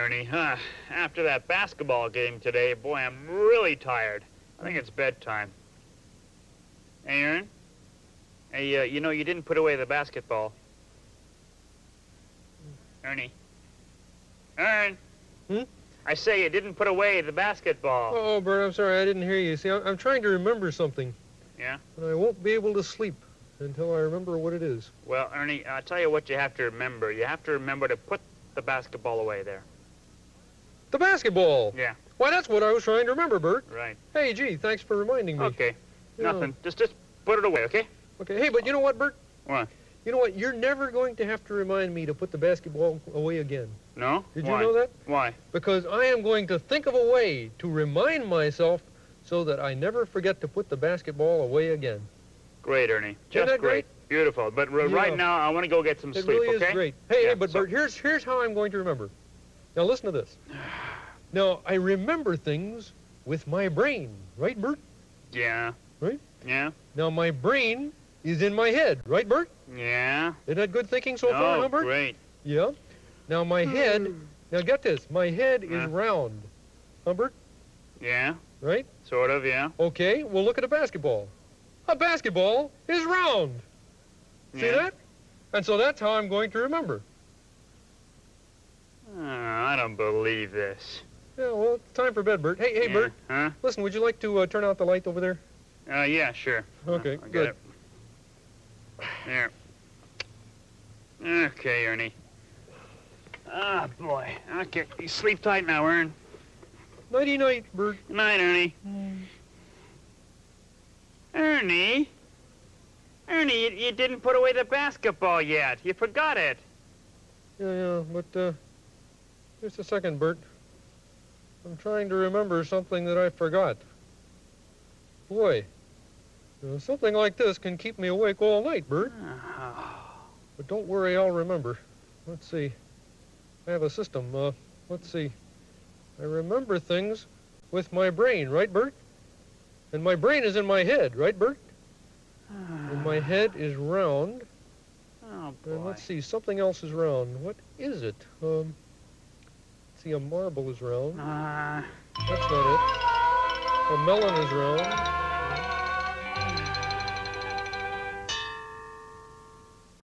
Ernie. After that basketball game today, boy, I'm really tired. I think it's bedtime. Hey, Ern? Hey, you know, you didn't put away the basketball. Ernie? Ern? Hmm? I say you didn't put away the basketball. Oh, Bert, I'm sorry, I didn't hear you. See, I'm trying to remember something. Yeah? And I won't be able to sleep until I remember what it is. Well, Ernie, I'll tell you what you have to remember. You have to remember to put the basketball away there. The basketball! Yeah. Why, that's what I was trying to remember, Bert. Right. Hey, gee, thanks for reminding me. Okay. Yeah. Nothing. Just put it away, okay? Okay, hey, but you know what, Bert? What? You know what? You're never going to have to remind me to put the basketball away again. No? Did Why? you know that? Why? Because I am going to think of a way to remind myself so that I never forget to put the basketball away again. Great, Ernie. Just that great. Beautiful. But right now, I want to go get some It sleep, really okay? is great. Hey, Yeah, but Bert, here's how I'm going to remember. Now, listen to this. Now, I remember things with my brain, right, Bert? Yeah. Right? Yeah. Now, my brain is in my head, right, Bert? Yeah. Isn't that good thinking so far, huh, Bert? Great. Yeah. Now, my head, now get this, my head is round, huh, Bert? Yeah. Right? Sort of, yeah. Okay, well, look at a basketball. A basketball is round. See Yeah. that? And so that's how I'm going to remember. I don't believe this. Yeah, well, it's time for bed, Bert. Hey, Yeah. Bert. Huh? Listen, would you like to turn out the light over there? Yeah, sure. Okay, I'll good. get it. There. Okay, Ernie. Ah, boy. Okay, you sleep tight now, Ern. Nighty-night, Bert. Good night, Ernie. Ernie? Ernie, you didn't put away the basketball yet. You forgot it. Yeah, but, just a second, Bert. I'm trying to remember something that I forgot. Boy, something like this can keep me awake all night, Bert. But don't worry, I'll remember. Let's see. I have a system. Let's see. I remember things with my brain, right, Bert? And my brain is in my head, right, Bert? And my head is round. Oh, boy. And let's see, something else is round. What is it? Let's see, a marble is round. That's not it. A melon is round.